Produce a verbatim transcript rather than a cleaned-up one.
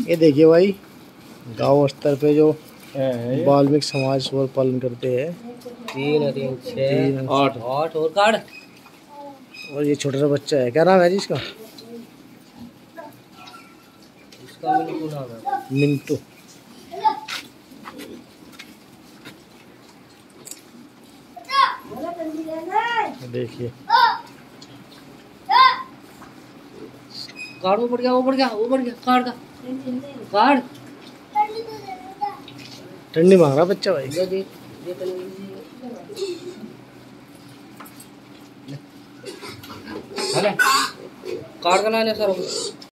ये देखिए भाई, गांव स्तर पे जो वाल्मीकि समाज और पालन करते हैं। तीन तीन छः आठ आठ और कार्ड। और ये छोटा सा बच्चा है, क्या नाम है जी इसका? इसका मिंटू नाम है। मिंटू। देखिए कार्ड वो पड़ गया, वो पड़ गया, वो पड़ गया कार्ड का कार्ड। ठंडी मांग रहा बच्चा भाई। दे दे कार्ड का नाम है सर।